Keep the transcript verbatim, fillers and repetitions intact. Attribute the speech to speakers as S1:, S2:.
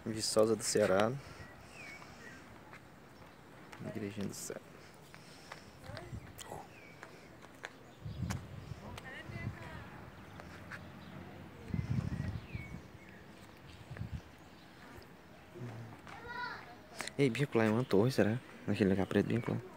S1: Viçosa do Ceará. Igrejinha do Céu. Ei, bem lá é uma torre, será? Naquele lugar preto bem lá.